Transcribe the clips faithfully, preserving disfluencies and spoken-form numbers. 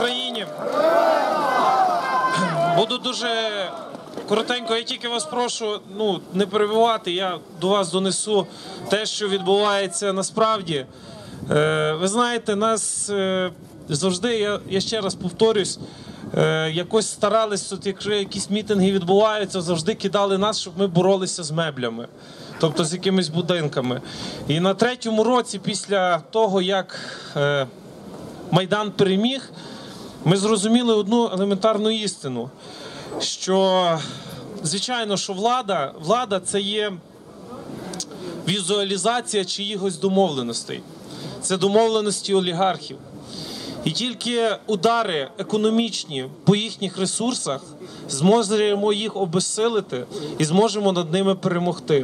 Україні! Буду дуже коротенько, я тільки вас прошу, ну, не перебивати, я до вас донесу те, що відбувається насправді. Е, ви знаєте, нас е, завжди, я, я ще раз повторюсь, е, якось старались, от, якщо якісь мітинги відбуваються, завжди кидали нас, щоб ми боролися з меблями, тобто з якимись будинками. І на третьому році, після того, як е, Майдан переміг, ми зрозуміли одну елементарну істину, що, звичайно, що влада, влада – це є візуалізація чиїхось домовленостей. Це домовленості олігархів. І тільки удари економічні по їхніх ресурсах зможемо їх обезсилити і зможемо над ними перемогти.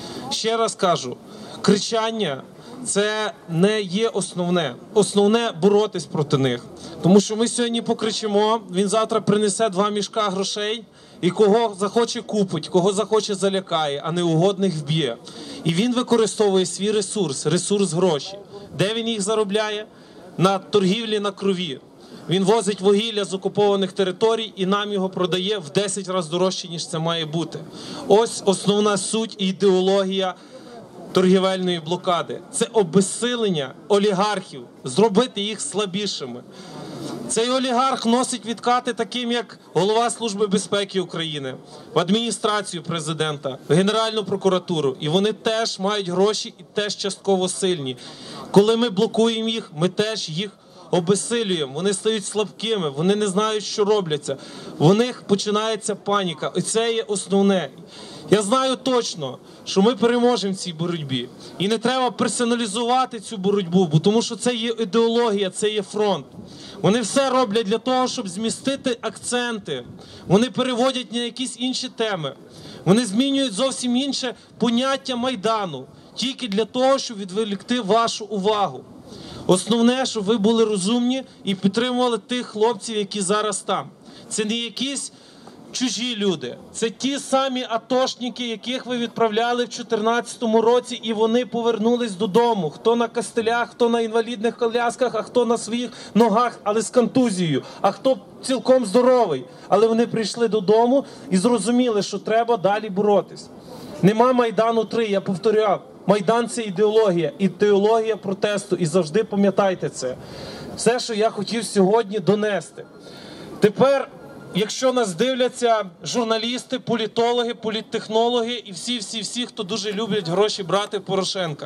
Ще раз кажу, кричання – це не є основне. Основне – боротись проти них. Тому що ми сьогодні покричимо, він завтра принесе два мішка грошей, і кого захоче купить, кого захоче залякає, а неугодних вб'є. І він використовує свій ресурс, ресурс гроші. Де він їх заробляє? На торгівлі на крові. Він возить вугілля з окупованих територій і нам його продає в десять разів дорожче, ніж це має бути. Ось основна суть і ідеологія торгівельної блокади. Це обезсилення олігархів, зробити їх слабішими. Цей олігарх носить відкати таким, як голова Служби безпеки України, в адміністрацію президента, в Генеральну прокуратуру. І вони теж мають гроші і теж частково сильні. Коли ми блокуємо їх, ми теж їх обезсилюємо. Вони стають слабкими, вони не знають, що робляться. В них починається паніка. І це є основне. Я знаю точно, що ми переможемо в цій боротьбі. І не треба персоналізувати цю боротьбу, бо тому що це є ідеологія, це є фронт. Вони все роблять для того, щоб змістити акценти. Вони переводять на якісь інші теми. Вони змінюють зовсім інше поняття Майдану. Тільки для того, щоб відволікти вашу увагу. Основне, щоб ви були розумні і підтримували тих хлопців, які зараз там. Це не якісь чужі люди. Це ті самі атошники, яких ви відправляли в дві тисячі чотирнадцятому році, і вони повернулись додому. Хто на костелях, хто на інвалідних колясках, а хто на своїх ногах, але з контузією, а хто цілком здоровий. Але вони прийшли додому і зрозуміли, що треба далі боротись. Нема Майдану три, я повторяв. Майдан – це ідеологія, ідеологія протесту, і завжди пам'ятайте це. Все, що я хотів сьогодні донести. Тепер, якщо нас дивляться журналісти, політологи, політтехнологи і всі-всі-всі, хто дуже люблять гроші брати Порошенка.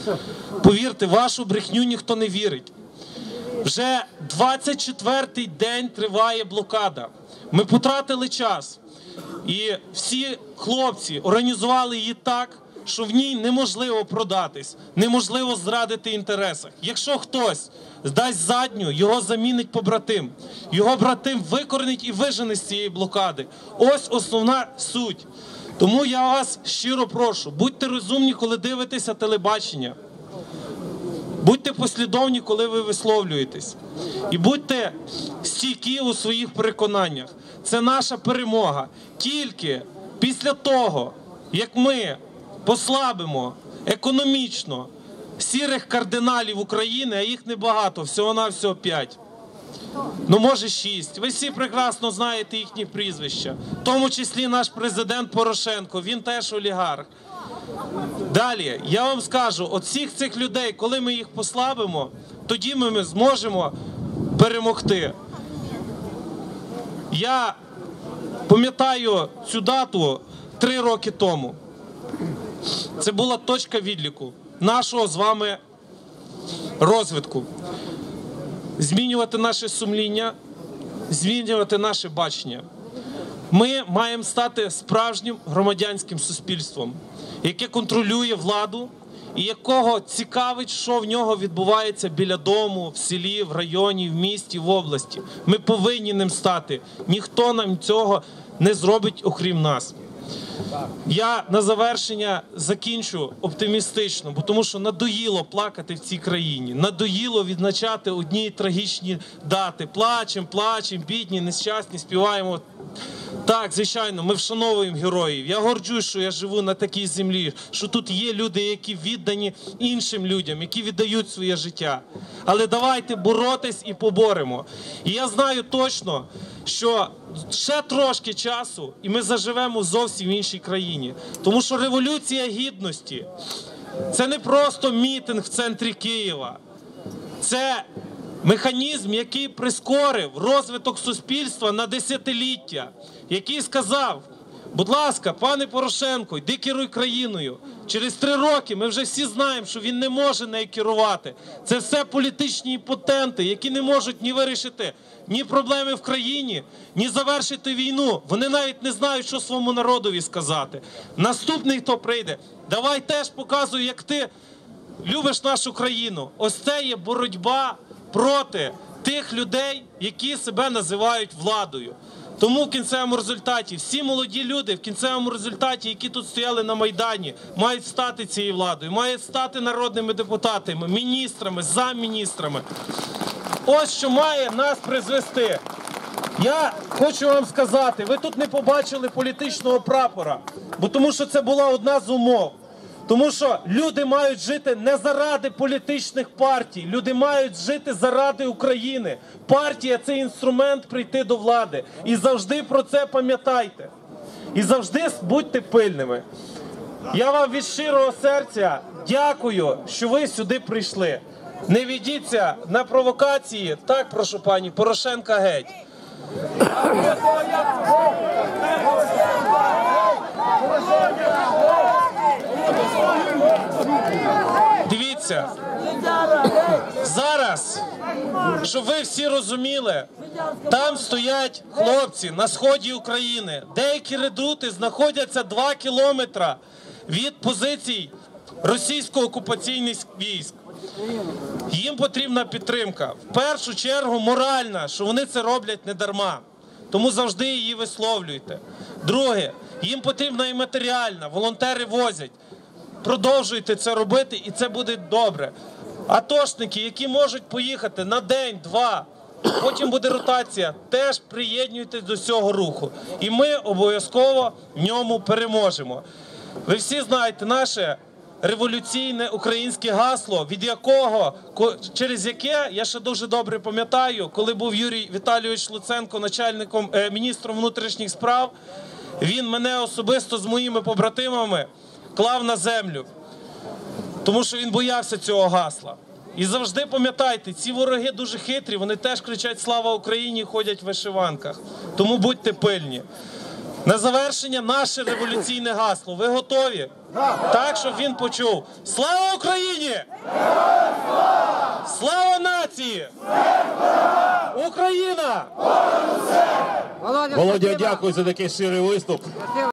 Повірте, вашу брехню ніхто не вірить. Вже двадцять четвертий день триває блокада. Ми потратили час. І всі хлопці організували її так, що в ній неможливо продатись, неможливо зрадити інтересах. Якщо хтось дасть задню, його замінить побратим. Його братим викоренить і вижене з цієї блокади. Ось основна суть. Тому я вас щиро прошу, будьте розумні, коли дивитеся телебачення. Будьте послідовні, коли ви висловлюєтесь. І будьте стійкі у своїх переконаннях. Це наша перемога. Тільки після того, як ми послабимо економічно сірих кардиналів України, а їх небагато, всього-навсього п'ять. Ну, може, шість. Ви всі прекрасно знаєте їхні прізвища. В тому числі наш президент Порошенко, він теж олігарх. Далі, я вам скажу, от всіх цих людей, коли ми їх послабимо, тоді ми зможемо перемогти. Я пам'ятаю цю дату три роки тому. Це була точка відліку нашого з вами розвитку. Змінювати наше сумління, змінювати наше бачення. Ми маємо стати справжнім громадянським суспільством, яке контролює владу і якого цікавить, що в нього відбувається біля дому, в селі, в районі, в місті, в області. Ми повинні ним стати. Ніхто нам цього не зробить, окрім нас. Я на завершення закінчу оптимістично, бо тому що надоїло плакати в цій країні, надоїло відзначати одні трагічні дати. Плачем, плачем, бідні, нещасні, співаємо Так, звичайно, ми вшановуємо героїв. Я горджусь, що я живу на такій землі, що тут є люди, які віддані іншим людям, які віддають своє життя. Але давайте боротись і поборемо. І я знаю точно, що ще трошки часу, і ми заживемо в зовсім іншій країні. Тому що Революція Гідності – це не просто мітинг в центрі Києва. Це механізм, який прискорив розвиток суспільства на десятиліття, який сказав: будь ласка, пане Порошенко, йди керуй країною. Через три роки ми вже всі знаємо, що він не може нею керувати. Це все політичні імпотенти, які не можуть ні вирішити ні проблеми в країні, ні завершити війну. Вони навіть не знають, що своєму народові сказати. Наступний, хто прийде, давай теж показуй, як ти любиш нашу країну. Ось це є боротьба проти тих людей, які себе називають владою. Тому в кінцевому результаті всі молоді люди, в кінцевому результаті, які тут стояли на Майдані, мають стати цією владою, мають стати народними депутатами, міністрами, замміністрами. Ось що має нас призвести. Я хочу вам сказати, ви тут не побачили політичного прапора, бо тому що це була одна з умов. Тому що люди мають жити не заради політичних партій, люди мають жити заради України. Партія – це інструмент прийти до влади. І завжди про це пам'ятайте. І завжди будьте пильними. Я вам від щирого серця дякую, що ви сюди прийшли. Не ведіться на провокації. Так, прошу пані, Порошенка геть. Дивіться, зараз, щоб ви всі розуміли, там стоять хлопці на сході України. Деякі редути знаходяться два кілометри від позицій російсько-окупаційних військ. Їм потрібна підтримка. В першу чергу моральна, що вони це роблять не дарма. Тому завжди її висловлюйте. Друге, їм потрібна і матеріальна. Волонтери возять. Продовжуйте це робити, і це буде добре. Атошники, які можуть поїхати на день, два, потім буде ротація, теж приєднуйтесь до цього руху. І ми обов'язково в ньому переможемо. Ви всі знаєте наше революційне українське гасло, від якого, через яке, я ще дуже добре пам'ятаю, коли був Юрій Віталійович Луценко начальником, е, міністром внутрішніх справ, він мене особисто з моїми побратимами клав на землю, тому що він боявся цього гасла. І завжди пам'ятайте, ці вороги дуже хитрі, вони теж кричать «Слава Україні!» і ходять в вишиванках. Тому будьте пильні. На завершення наше революційне гасло. Ви готові? Так, щоб він почув. Слава Україні! Слава нації! Україна! Володя, дякую за такий щирий виступ.